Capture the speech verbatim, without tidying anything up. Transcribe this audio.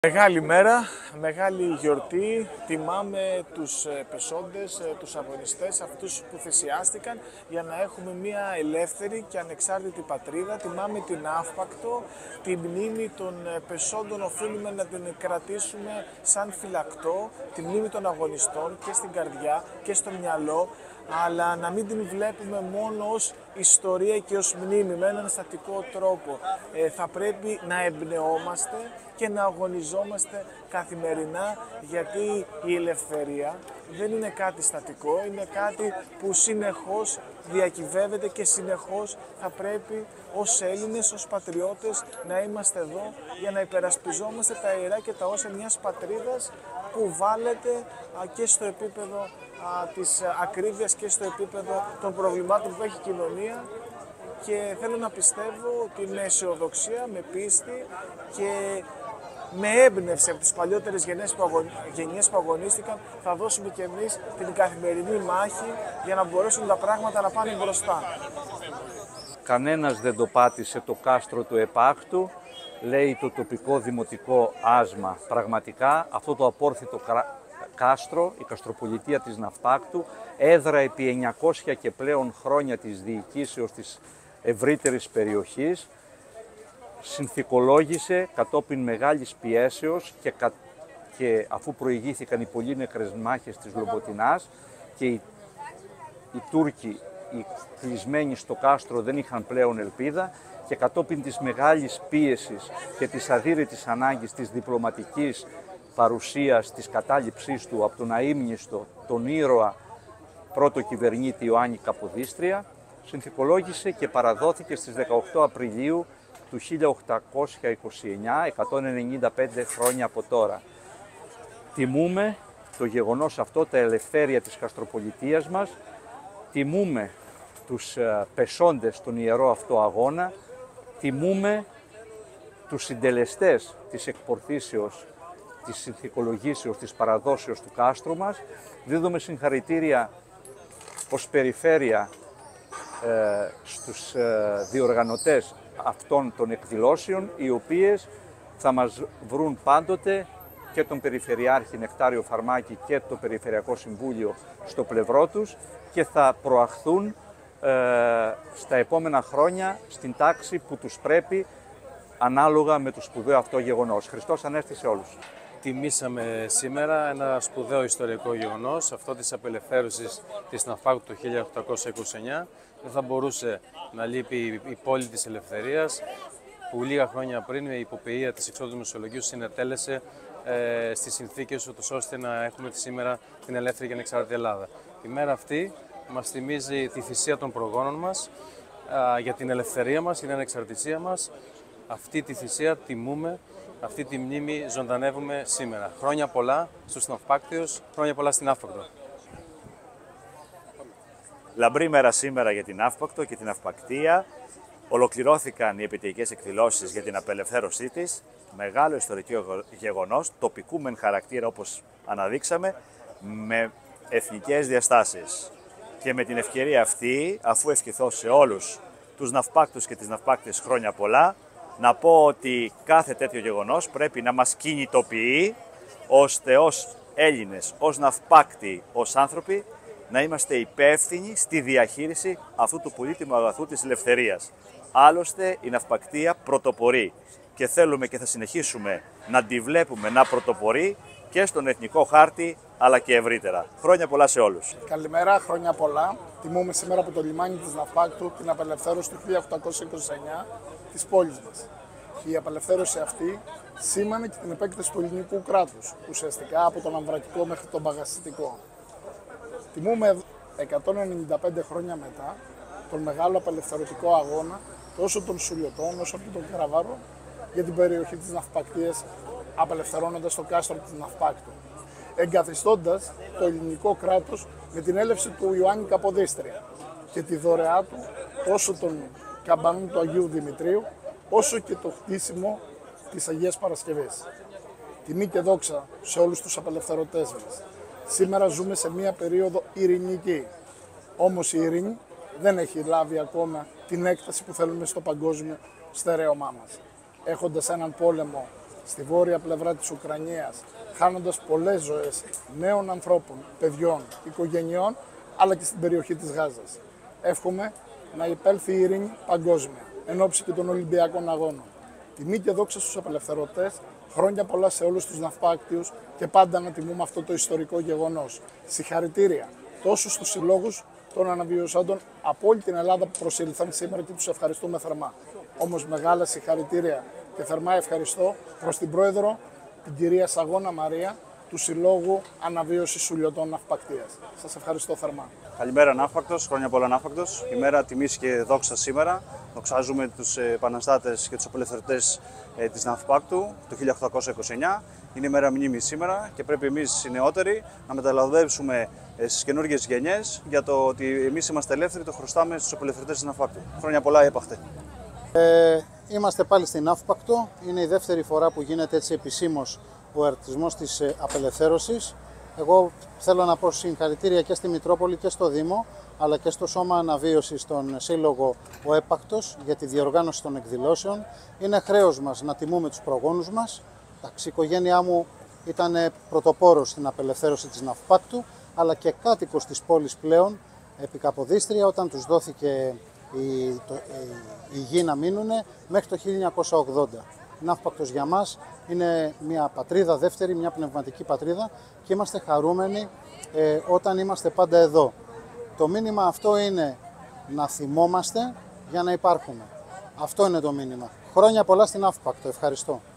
Μεγάλη μέρα, μεγάλη γιορτή, τιμάμε τους πεσόντες, τους αγωνιστές, αυτούς που θυσιάστηκαν για να έχουμε μια ελεύθερη και ανεξάρτητη πατρίδα. Τιμάμε την Αύπακτο, τη μνήμη των πεσόντων οφείλουμε να την κρατήσουμε σαν φυλακτό, τη μνήμη των αγωνιστών και στην καρδιά και στο μυαλό, αλλά να μην την βλέπουμε μόνο ως ιστορία και ως μνήμη με έναν στατικό τρόπο. Ε, θα πρέπει να εμπνεόμαστε και να αγωνιζόμαστε καθημερινά, γιατί η ελευθερία δεν είναι κάτι στατικό, είναι κάτι που συνεχώς διακυβεύεται και συνεχώς θα πρέπει ως Έλληνες, ως πατριώτες να είμαστε εδώ για να υπερασπιζόμαστε τα ιερά και τα όσα μιας πατρίδας που βάλετε και στο επίπεδο α, της ακρίβειας και στο επίπεδο των προβλημάτων που έχει η κοινωνία. Και θέλω να πιστεύω ότι με αισιοδοξία, με πίστη και με έμπνευση από τις παλιότερες γενιές που, αγων... γενιές που αγωνίστηκαν θα δώσουμε και εμείς την καθημερινή μάχη για να μπορέσουν τα πράγματα να πάνε μπροστά. Κανένας δεν το πάτησε το κάστρο του Επάκτου, λέει το τοπικό δημοτικό άσμα. Πραγματικά αυτό το απόρθητο κάστρο, η καστροπολιτεία της Ναυπάκτου, έδρα επί εννιακόσια και πλέον χρόνια της διοικήσεως της ευρύτερης περιοχής, συνθηκολόγησε κατόπιν μεγάλης πιέσεως και, κα... και αφού προηγήθηκαν οι πολύ νεκρές μάχες της Λομποτινάς και οι, οι Τούρκοι, οι κλεισμένοι στο κάστρο δεν είχαν πλέον ελπίδα, και κατόπιν της μεγάλης πίεσης και της αδύρυτης ανάγκης της διπλωματικής παρουσίας, της κατάληψής του από τον αείμνηστο, τον ήρωα πρώτο κυβερνήτη Ιωάννη Καποδίστρια, συνθηκολόγησε και παραδόθηκε στις δεκαοκτώ Απριλίου του χίλια οκτακόσια είκοσι εννιά, εκατόν ενενήντα πέντε χρόνια από τώρα. Τιμούμε το γεγονός αυτό, τα ελευθέρια της καστροπολιτείας μας, τιμούμε τους πεσόντες στον ιερό αυτό αγώνα, τιμούμε τους συντελεστές της εκπορθήσεως, της συνθηκολογήσεως, της παραδόσεως του κάστρου μας. Δίδουμε συγχαρητήρια ως περιφέρεια ε, στους ε, διοργανωτές αυτών των εκδηλώσεων, οι οποίες θα μας βρουν πάντοτε και τον Περιφερειάρχη Νεκτάριο Φαρμάκη και το Περιφερειακό Συμβούλιο στο πλευρό τους και θα προαχθούν ε, στα επόμενα χρόνια στην τάξη που τους πρέπει ανάλογα με το σπουδαίο αυτό γεγονός. Χριστός Ανέστη σε όλους. Τιμήσαμε σήμερα ένα σπουδαίο ιστορικό γεγονός, αυτό της απελευθέρωσης της Ναυπάκτου το χίλια οκτακόσια είκοσι εννιά. Δεν θα μπορούσε να λείπει η πόλη της ελευθερίας, που λίγα χρόνια πριν η υποποιεία της εξόδου του Μεσολογγίου συνετέλεσε ε, στις συνθήκες ούτως ώστε να έχουμε σήμερα την ελεύθερη και ανεξάρτητη Ελλάδα. Η μέρα αυτή μας θυμίζει τη θυσία των προγόνων μας α, για την ελευθερία μας, την ανεξαρτησία μας. Αυτή τη θυσία τιμούμε, αυτή τη μνήμη ζωντανεύουμε σήμερα. Χρόνια πολλά στους Ναυπάκτιους, χρόνια πολλά στην Αύπακτο. Λαμπρή μέρα σήμερα για την Αύπακτο και την Αυπακτία. Ολοκληρώθηκαν οι επαιτειακές εκδηλώσεις για την απελευθέρωσή της. Μεγάλο ιστορικό γεγονός, τοπικού μεν χαρακτήρα όπως αναδείξαμε, με εθνικές διαστάσεις. Και με την ευκαιρία αυτή, αφού ευχηθώ σε όλους τους Ναυπάκτους και τις Ναυπάκτες χρόνια πολλά, να πω ότι κάθε τέτοιο γεγονός πρέπει να μας κινητοποιεί, ώστε ως Έλληνες, ως Ναυπάκτοι, ως άνθρωποι, να είμαστε υπεύθυνοι στη διαχείριση αυτού του πολύτιμου αγαθού της ελευθερίας. Άλλωστε, η Ναυπακτία πρωτοπορεί και θέλουμε και θα συνεχίσουμε να τη βλέπουμε να πρωτοπορεί και στον εθνικό χάρτη, αλλά και ευρύτερα. Χρόνια πολλά σε όλους. Καλημέρα, χρόνια πολλά. Τιμούμε σήμερα από το λιμάνι της Ναυπάκτου την απελευθέρωση του χίλια οκτακόσια είκοσι εννιά της πόλης μας. Η απελευθέρωση αυτή σήμανε και την επέκταση του ελληνικού κράτους, ουσιαστικά από τον αμβρατικό μέχρι τον παγασιτικό. Τιμούμε εκατόν ενενήντα πέντε χρόνια μετά τον μεγάλο απελευθερωτικό αγώνα τόσο των Σουλιωτών όσο και των Καραβάρων για την περιοχή της Ναυπακτίας, απελευθερώνοντας το κάστρο της Ναυπάκτου, εγκαθιστώντας το ελληνικό κράτος με την έλευση του Ιωάννη Καποδίστρια και τη δωρεά του τόσο των καμπανών του Αγίου Δημητρίου όσο και το χτίσιμο της Αγίας Παρασκευής. Τιμή και δόξα σε όλους τους απελευθερωτές μας. Σήμερα ζούμε σε μία περίοδο ειρηνική, όμως η ειρήνη δεν έχει λάβει ακόμα την έκταση που θέλουμε στο παγκόσμιο στερέωμά μας. Έχοντας έναν πόλεμο στη βόρεια πλευρά της Ουκρανίας, χάνοντας πολλές ζωές νέων ανθρώπων, παιδιών, οικογενειών, αλλά και στην περιοχή της Γάζας. Εύχομαι να υπέλθει η ειρήνη παγκόσμια, εν ώψη και των Ολυμπιακών Αγώνων. Τιμή και δόξα στους απελευθερωτές, χρόνια πολλά σε όλους τους ναυπάκτιους και πάντα να τιμούμε αυτό το ιστορικό γεγονός. Συγχαρητήρια τόσο στους συλλόγους των αναβιωσάντων από όλη την Ελλάδα που προσήλθαν σήμερα και τους ευχαριστούμε θερμά. Όμως μεγάλα συγχαρητήρια και θερμά ευχαριστώ προς την Πρόεδρο, την κυρία Σαγώνα Μαρία, του Συλλόγου Αναβίωσης Σουλιωτών Ναυπακτίας. Σας ευχαριστώ θερμά. Καλημέρα Ναύπακτος, χρόνια πολλά Ναύπακτος. Ημέρα τιμής και δόξα σήμερα. Δοξάζουμε τους επαναστάτες και τους απελευθερωτές ε, της Ναυπάκτου του χίλια οκτακόσια είκοσι εννιά. Είναι ημέρα μνήμης σήμερα και πρέπει εμείς οι νεότεροι να μεταλαμπεύσουμε ε, στις καινούργιες γενιές για το ότι εμείς είμαστε ελεύθεροι, το χρωστάμε στους απελευθερωτές της Ναυπάκτου. Χρόνια πολλά, έπαχτε. Ε, είμαστε πάλι στην Ναύπακτο. Είναι η δεύτερη φορά που γίνεται έτσι επισήμως ο εορτισμός της απελευθέρωσης. Εγώ θέλω να πω συγχαρητήρια και στη Μητρόπολη και στο Δήμο, αλλά και στο Σώμα Αναβίωσης, στον Σύλλογο Ο Έπακτος, για τη διοργάνωση των εκδηλώσεων. Είναι χρέος μας να τιμούμε τους προγόνους μας. Η οικογένειά μου ήταν πρωτοπόρος στην απελευθέρωση της Ναυπάκτου, αλλά και κάτοικος της πόλης πλέον, επί Καποδίστρια, όταν τους δόθηκε η, το, η, η γη να μείνουν μέχρι το χίλια εννιακόσια ογδόντα. Η Ναύπακτος για μας είναι μια πατρίδα δεύτερη, μια πνευματική πατρίδα και είμαστε χαρούμενοι ε, όταν είμαστε πάντα εδώ. Το μήνυμα αυτό είναι να θυμόμαστε για να υπάρχουμε. Αυτό είναι το μήνυμα. Χρόνια πολλά στην Ναύπακτο. Ευχαριστώ.